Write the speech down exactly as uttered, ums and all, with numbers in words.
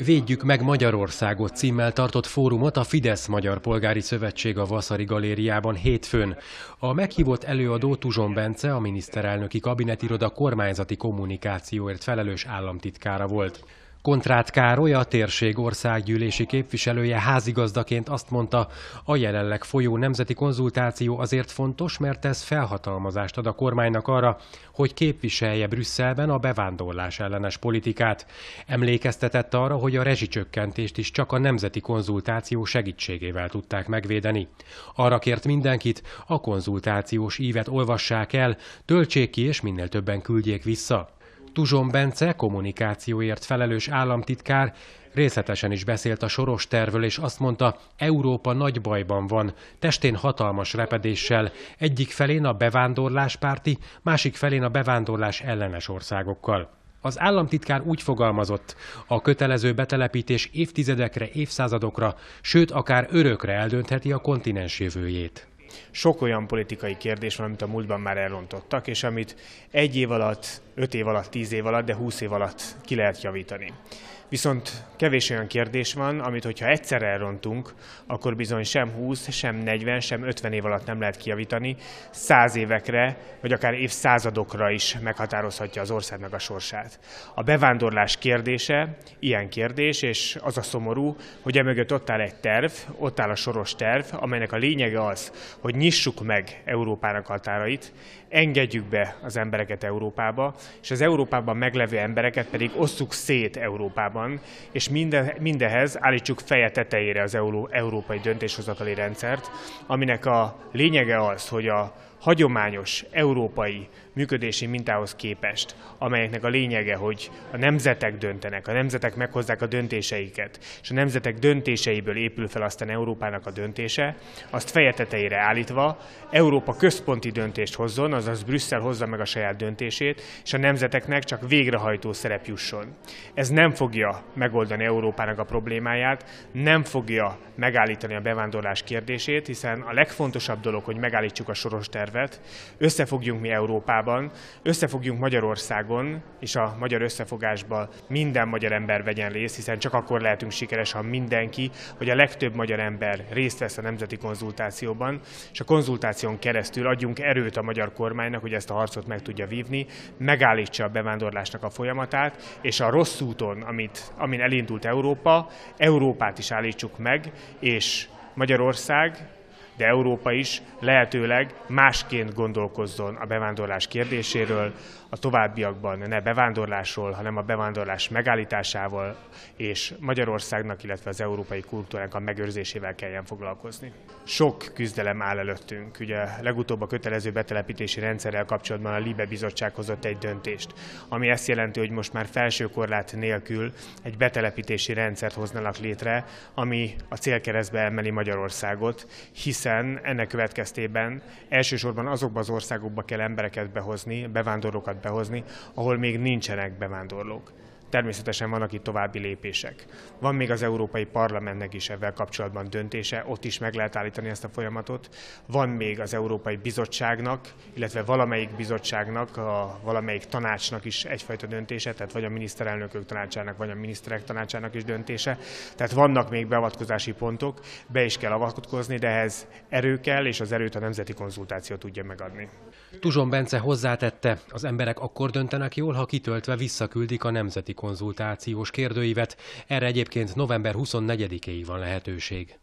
Védjük meg Magyarországot címmel tartott fórumot a Fidesz Magyar Polgári Szövetség a Vasari Galériában hétfőn. A meghívott előadó Tuzson Bence, a miniszterelnöki kabinetiroda kormányzati kommunikációért felelős államtitkára volt. Kontráth Károly, a térség országgyűlési képviselője házigazdaként azt mondta, a jelenleg folyó nemzeti konzultáció azért fontos, mert ez felhatalmazást ad a kormánynak arra, hogy képviselje Brüsszelben a bevándorlás ellenes politikát. Emlékeztetett arra, hogy a rezsicsökkentést is csak a nemzeti konzultáció segítségével tudták megvédeni. Arra kért mindenkit, a konzultációs ívet olvassák el, töltsék ki és minél többen küldjék vissza. Tuzson Bence, kommunikációért felelős államtitkár, részletesen is beszélt a Soros tervről, és azt mondta, Európa nagy bajban van, testén hatalmas repedéssel, egyik felén a bevándorláspárti, másik felén a bevándorlás ellenes országokkal. Az államtitkár úgy fogalmazott, a kötelező betelepítés évtizedekre, évszázadokra, sőt akár örökre eldöntheti a kontinens jövőjét. Sok olyan politikai kérdés van, amit a múltban már elrontottak, és amit egy év alatt, öt év alatt, tíz év alatt, de húsz év alatt ki lehet javítani. Viszont kevés olyan kérdés van, amit hogyha egyszer elrontunk, akkor bizony sem húsz, sem negyven, sem ötven év alatt nem lehet kijavítani, száz évekre, vagy akár évszázadokra is meghatározhatja az országnak a sorsát. A bevándorlás kérdése ilyen kérdés, és az a szomorú, hogy emögött ott áll egy terv, ott áll a Soros terv, amelynek a lényege az, hogy nyissuk meg Európának határait, engedjük be az embereket Európába, és az Európában meglevő embereket pedig osszuk szét Európában, és minde, mindehez állítsuk feje tetejére az euró, európai döntéshozatali rendszert, aminek a lényege az, hogy a hagyományos európai működési mintához képest, amelyeknek a lényege, hogy a nemzetek döntenek, a nemzetek meghozzák a döntéseiket, és a nemzetek döntéseiből épül fel aztán Európának a döntése, azt feje tetejére állítva Európa központi döntést hozzon, azaz Brüsszel hozza meg a saját döntését, és a nemzeteknek csak végrehajtó szerep jusson. Ez nem fogja megoldani Európának a problémáját, nem fogja megállítani a bevándorlás kérdését, hiszen a legfontosabb dolog, hogy megállítsuk a Soros tervet, összefogjunk mi Európában, összefogjunk Magyarországon, és a magyar összefogásban minden magyar ember vegyen részt, hiszen csak akkor lehetünk sikeres, ha mindenki, hogy a legtöbb magyar ember részt vesz a nemzeti konzultációban, és a konzultáción keresztül adjunk erőt a magyar kormánynak, hogy ezt a harcot meg tudja vívni, megállítsa a bevándorlásnak a folyamatát, és a rossz úton, amit, amin elindult Európa, Európát is állítsuk meg, és Magyarország, de Európa is lehetőleg másként gondolkozzon a bevándorlás kérdéséről, a továbbiakban ne bevándorlásról, hanem a bevándorlás megállításával, és Magyarországnak, illetve az európai kultúrának a megőrzésével kelljen foglalkozni. Sok küzdelem áll előttünk. Ugye legutóbb a kötelező betelepítési rendszerrel kapcsolatban a LIBE bizottság hozott egy döntést, ami ezt jelenti, hogy most már felső korlát nélkül egy betelepítési rendszert hoznának létre, ami a célkeresztbe emeli Magyarországot, hiszen ennek következtében elsősorban azokba az országokba kell embereket behozni, bevándorlókat behozni, ahol még nincsenek bevándorlók. Természetesen vannak itt további lépések. Van még az Európai Parlamentnek is ezzel kapcsolatban döntése, ott is meg lehet állítani ezt a folyamatot. Van még az Európai Bizottságnak, illetve valamelyik bizottságnak, a valamelyik tanácsnak is egyfajta döntése, tehát vagy a miniszterelnökök tanácsának, vagy a miniszterek tanácsának is döntése. Tehát vannak még beavatkozási pontok, be is kell avatkozni, de ehhez erő kell, és az erőt a nemzeti konzultáció tudja megadni. Tuzson Bence hozzátette, az emberek akkor döntenek jól, ha kitöltve visszaküldik a nemzeti konzultációs kérdőívet. Erre egyébként november huszonnegyedikéig van lehetőség.